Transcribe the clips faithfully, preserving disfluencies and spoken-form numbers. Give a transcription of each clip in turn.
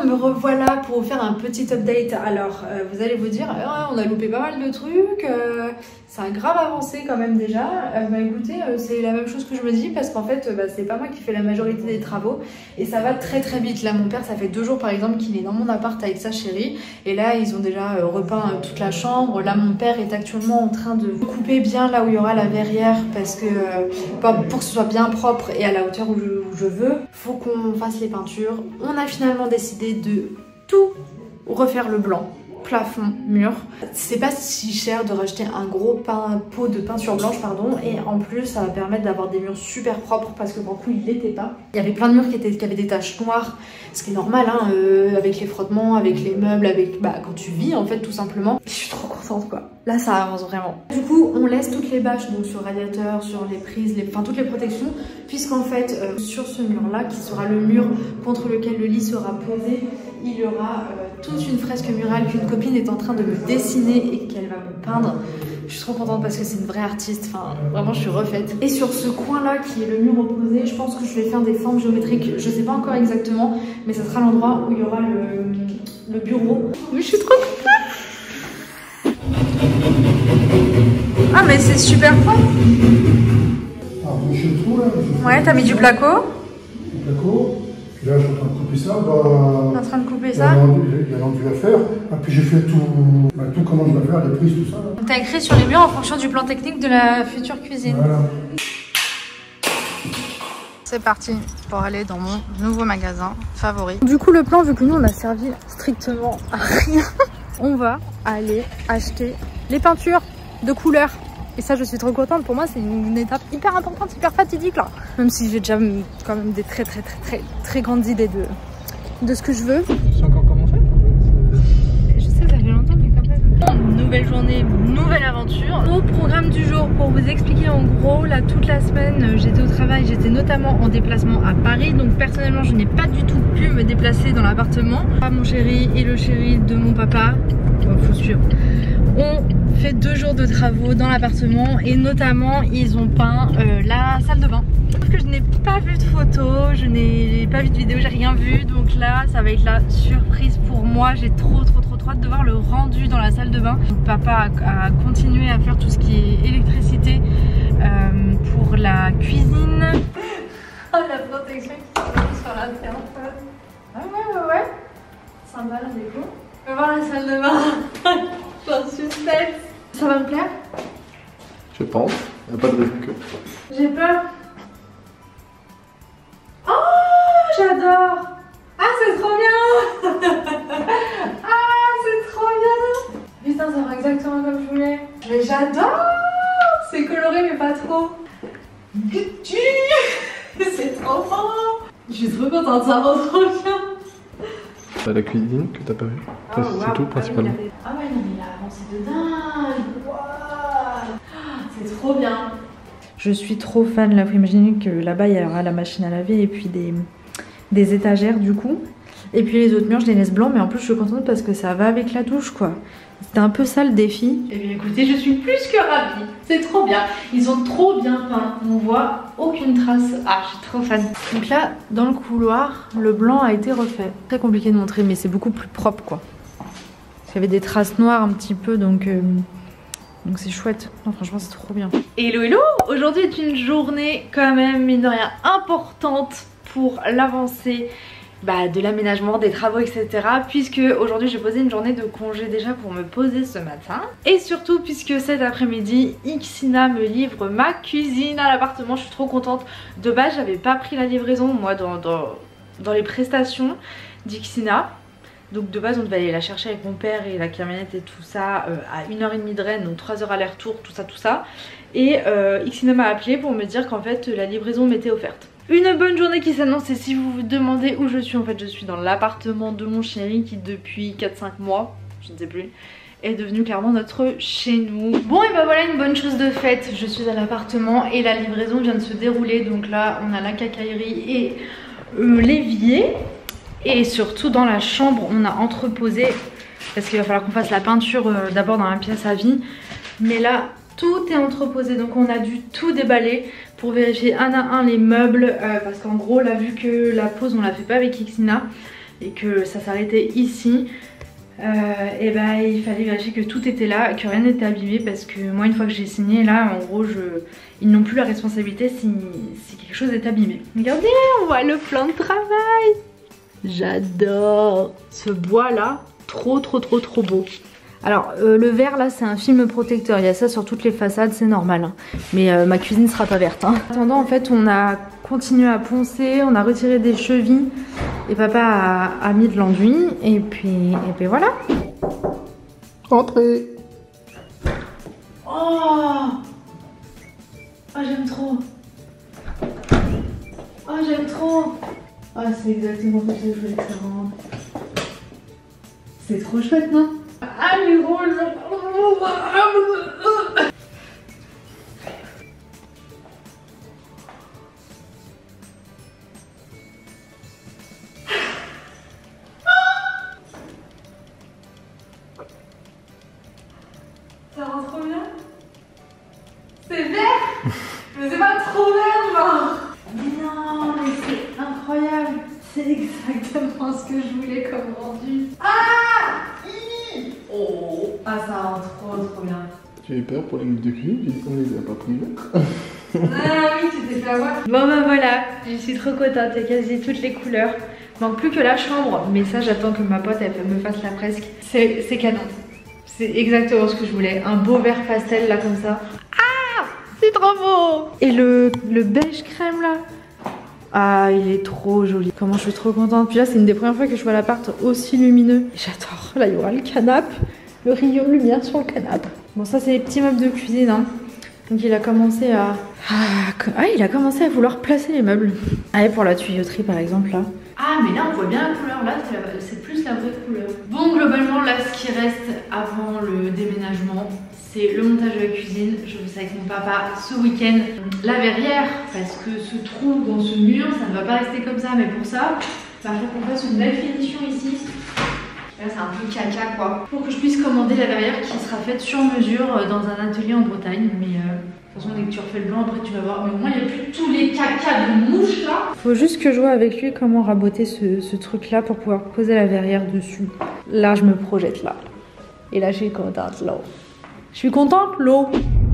me revoilà pour vous faire un petit update. Alors, euh, vous allez vous dire, ah, on a loupé pas mal de trucs, euh, ça a grave avancé quand même déjà. Euh, bah écoutez, euh, c'est la même chose que je me dis parce qu'en fait, euh, bah, c'est pas moi qui fais la majorité des travaux et ça va très très vite. Là, mon père, ça fait deux jours par exemple qu'il est dans mon appart avec sa chérie et là, ils ont déjà euh, repeint euh, toute la chambre. Là, mon père est actuellement en train de couper bien là où il y aura la verrière parce que euh, pour que ce soit bien propre et à la hauteur où je, où je veux, faut qu'on fasse les peintures. On a finalement décidé de tout refaire le blanc, plafond, mur. C'est pas si cher de racheter un gros pain, pot de peinture blanche, pardon, et en plus ça va permettre d'avoir des murs super propres parce que pour le coup il l'était pas. Il y avait plein de murs qui, étaient, qui avaient des taches noires, ce qui est normal hein, euh, avec les frottements, avec les meubles, avec bah quand tu vis en fait tout simplement. Je suis trop contente quoi. Là ça avance vraiment. Du coup on laisse toutes les bâches donc sur le radiateur, sur les prises, les... enfin toutes les protections, puisqu'en fait euh, sur ce mur là qui sera le mur contre lequel le lit sera posé, il y aura euh, toute une fresque murale qu'une copine est en train de me dessiner et qu'elle va me peindre. Je suis trop contente parce que c'est une vraie artiste, enfin vraiment je suis refaite. Et sur ce coin là qui est le mur opposé, je pense que je vais faire des formes géométriques, je sais pas encore exactement, mais ça sera l'endroit où il y aura le, le bureau. Mais je suis trop contente. Ah mais c'est super propre. Ah, je suis tout là. Ouais, t'as mis du placo. Du placo. Puis là, je suis en train de couper ça. Bah, en train de couper il ça. Il y a rendu à faire. Et puis j'ai fait tout, bah, tout comment je vais faire, les prises, tout ça. Donc t'as écrit sur les murs en fonction du plan technique de la future cuisine. Voilà. C'est parti pour aller dans mon nouveau magasin favori. Du coup le plan, vu que nous on a servi strictement à rien, on va aller acheter les peintures de couleur. Et ça je suis trop contente, pour moi c'est une étape hyper importante, hyper fatidique là. Même si j'ai déjà quand même des très très très très très grandes idées de, de ce que je veux. C'est encore commencé? Je sais, ça fait longtemps mais quand même. Nouvelle journée, nouvelle aventure. Au programme du jour, pour vous expliquer en gros, là toute la semaine j'étais au travail, j'étais notamment en déplacement à Paris. Donc personnellement je n'ai pas du tout pu me déplacer dans l'appartement. Mon chéri et le chéri de mon papa, bon, faut suivre, on fait deux jours de travaux dans l'appartement et notamment ils ont peint euh, la salle de bain. Sauf que je n'ai pas vu de photos, je n'ai pas vu de vidéo, j'ai rien vu. Donc là ça va être la surprise pour moi. J'ai trop trop trop trop hâte de voir le rendu dans la salle de bain. Donc, papa a, a continué à faire tout ce qui est électricité euh, pour la cuisine. Oh la protection qui se met sur la terre. Ah ouais ouais ouais. Sympa la déco. On va voir la salle de bain. J'en suis suspense. Ça va me plaire? Je pense. Il n'y a pas de raison que. J'ai peur. Oh, j'adore. Ah, c'est trop bien. Ah, c'est trop bien. Putain, ça va exactement comme je voulais. Mais j'adore. C'est coloré, mais pas trop. C'est trop bon. Je suis trop contente, ça rend trop bien. La cuisine que t'as pas vu. Oh, c'est wow. tout principalement. Ah, oui, ah ouais, non mais il a avancé de dingue. Wow. C'est trop bien. Je suis trop fan là, vous imaginez que là-bas il y aura la machine à laver et puis des, des étagères du coup. Et puis les autres murs je les laisse blancs, mais en plus je suis contente parce que ça va avec la douche quoi. C'était un peu ça le défi. Et bien écoutez, je suis plus que ravie. C'est trop bien. Ils ont trop bien peint. On voit aucune trace. Ah, je suis trop fan. Donc là, dans le couloir, le blanc a été refait. Très compliqué de montrer, mais c'est beaucoup plus propre quoi. Il y avait des traces noires un petit peu, donc euh, donc c'est chouette. Non, franchement, c'est trop bien. Hello, hello. Aujourd'hui est une journée quand même, mine de rien, importante pour l'avancée bah, de l'aménagement, des travaux, et cetera. Puisque aujourd'hui j'ai posé une journée de congé déjà pour me poser ce matin. Et surtout puisque cet après-midi, Ixina me livre ma cuisine à l'appartement. Je suis trop contente. De base, j'avais pas pris la livraison moi dans, dans, dans les prestations d'Ixina. Donc de base on devait aller la chercher avec mon père et la camionnette et tout ça euh, à une heure trente de Rennes, donc trois heures aller-retour, tout ça tout ça. Et euh, Ixina m'a appelé pour me dire qu'en fait la livraison m'était offerte. Une bonne journée qui s'annonce, et si vous vous demandez où je suis, en fait je suis dans l'appartement de mon chéri qui depuis quatre cinq mois, je ne sais plus, est devenu clairement notre chez nous. Bon et bah voilà une bonne chose de faite, je suis à l'appartement et la livraison vient de se dérouler. Donc là on a la quincaillerie et euh, l'évier. Et surtout dans la chambre on a entreposé, parce qu'il va falloir qu'on fasse la peinture euh, d'abord dans la pièce à vie. Mais là tout est entreposé, donc on a dû tout déballer pour vérifier un à un les meubles, euh, parce qu'en gros là vu que la pose on la fait pas avec Ixina, et que ça s'arrêtait ici, euh, et bah il fallait vérifier que tout était là, que rien n'était abîmé, parce que moi une fois que j'ai signé là, en gros je... ils n'ont plus la responsabilité si... si quelque chose est abîmé. Regardez, on voit le plan de travail. J'adore ce bois là, trop trop trop trop beau. Alors euh, le vert là c'est un film protecteur, il y a ça sur toutes les façades, c'est normal, hein. Mais euh, ma cuisine sera pas verte, hein. En attendant en fait on a continué à poncer, on a retiré des chevilles et papa a, a mis de l'enduit et puis, et puis voilà. Entrez. Oh, oh j'aime trop. Oh j'aime trop. Oh c'est exactement comme ça que je voulais que ça rentre. C'est trop chouette non? Ah les rôles. Ça rend trop bien. C'est vert. Mais c'est pas trop vert genre. Mais non mais c'est incroyable. C'est exactement ce que je voulais comme rendu. Ah oh. Ah ça rend trop trop bien. Tu as eu peur pour les moules de cuivre, on les a pas pris verts. Ah oui, tu t'es fait avoir. Bon bah voilà, je suis trop contente, il y a quasi toutes les couleurs. Manque plus que la chambre, mais ça j'attends que ma pote elle me fasse la fresque. C'est canon. C'est exactement ce que je voulais, un beau vert pastel là comme ça. Ah, c'est trop beau. Et le, le beige crème là. Ah, il est trop joli. Comment je suis trop contente. Puis là, c'est une des premières fois que je vois l'appart aussi lumineux. J'adore. Là, il y aura le canapé, le rayon lumière sur le canapé. Bon, ça, c'est les petits meubles de cuisine, hein. Donc, il a commencé à... Ah, il a commencé à vouloir placer les meubles. Allez, pour la tuyauterie, par exemple, là. Ah, mais là, on voit bien la couleur. Là, c'est plus la vraie couleur. Bon, globalement, là, ce qui reste avant le déménagement, c'est le montage de la cuisine. Je fais ça avec mon papa ce week-end. La verrière, parce que ce trou dans ce mur, ça ne va pas rester comme ça. Mais pour ça, il faut qu'on fasse une belle finition ici. Là, c'est un peu caca, quoi. Pour que je puisse commander la verrière qui sera faite sur mesure dans un atelier en Bretagne. Mais euh, de toute façon, dès que tu refais le blanc, après tu vas voir. Mais au moins, il n'y a plus tous les cacas de mouches, là. Faut juste que je vois avec lui comment raboter ce, ce truc-là pour pouvoir poser la verrière dessus. Là, je me projette, là. Et là, je suis contente, là. Je suis contente, l'eau.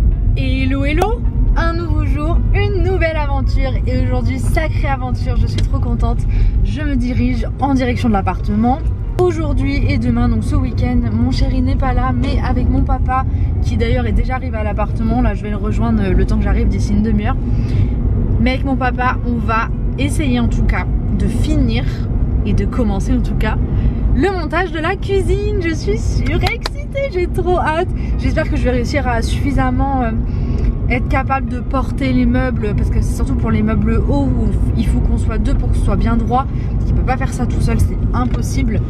Hello, hello. Un nouveau jour, une nouvelle aventure. Et aujourd'hui, sacrée aventure, je suis trop contente. Je me dirige en direction de l'appartement. Aujourd'hui et demain, donc ce week-end, mon chéri n'est pas là, mais avec mon papa, qui d'ailleurs est déjà arrivé à l'appartement. Là, je vais le rejoindre le temps que j'arrive d'ici une demi-heure. Mais avec mon papa, on va essayer en tout cas de finir et de commencer en tout cas le montage de la cuisine. Je suis surexcitée, j'ai trop hâte. J'espère que je vais réussir à suffisamment euh, être capable de porter les meubles, parce que c'est surtout pour les meubles hauts où il faut qu'on soit deux pour que ce soit bien droit. Il ne peut pas faire ça tout seul, c'est impossible.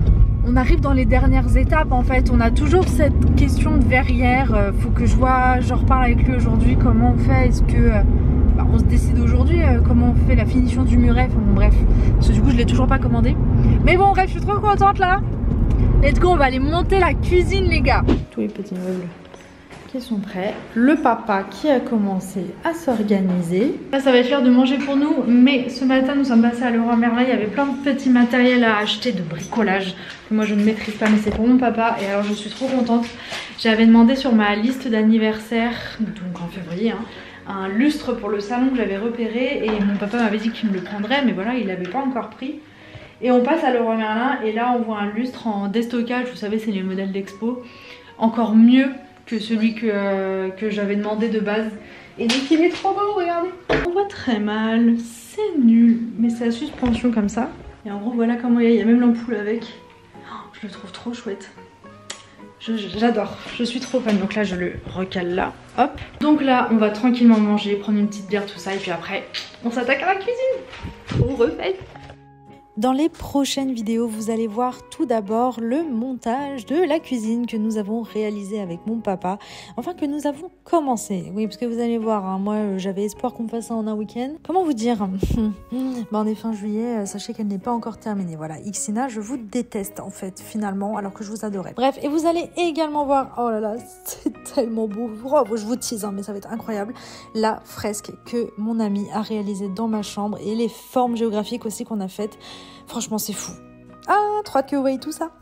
On arrive dans les dernières étapes en fait. On a toujours cette question de verrière. Euh, faut que je vois, je reparle avec lui aujourd'hui comment on fait. Est-ce que euh, bah, on se décide aujourd'hui euh, comment on fait la finition du muret. Enfin bon bref, parce que du coup je l'ai toujours pas commandé. Mais bon bref, je suis trop contente là. Let's go, on va aller monter la cuisine les gars. Tous les petits meubles qui sont prêts. Le papa qui a commencé à s'organiser. Là ça va être l'heure de manger pour nous, mais ce matin nous sommes passés à Leroy Merlin. Il y avait plein de petits matériels à acheter de bricolage que moi je ne maîtrise pas, mais c'est pour mon papa. Et alors je suis trop contente. J'avais demandé sur ma liste d'anniversaire, donc en février, hein, un lustre pour le salon que j'avais repéré. Et mon papa m'avait dit qu'il me le prendrait, mais voilà, il l'avait pas encore pris. Et on passe à Leroy Merlin et là on voit un lustre en déstockage. Vous savez, c'est les modèles d'expo. Encore mieux que celui que, euh, que j'avais demandé de base. Et donc il est trop beau, regardez. On voit très mal, c'est nul, mais c'est à suspension comme ça. Et en gros voilà comment il y a, il y a même l'ampoule avec. Oh, je le trouve trop chouette. J'adore, je, je suis trop fan. Donc là je le recale là, hop. Donc là on va tranquillement manger, prendre une petite bière, tout ça. Et puis après on s'attaque à la cuisine. On refait. Dans les prochaines vidéos, vous allez voir tout d'abord le montage de la cuisine que nous avons réalisé avec mon papa. Enfin, que nous avons commencé. Oui, parce que vous allez voir, hein, moi j'avais espoir qu'on fasse ça en un week-end. Comment vous dire ben, on est fin juillet, sachez qu'elle n'est pas encore terminée. Voilà, Xina, je vous déteste en fait, finalement, alors que je vous adorais. Bref, et vous allez également voir, oh là là, c'est tellement beau. Oh, je vous tease, hein, mais ça va être incroyable. La fresque que mon ami a réalisée dans ma chambre et les formes géographiques aussi qu'on a faites. Franchement, c'est fou. Ah, trop hâte que vous voyez tout ça.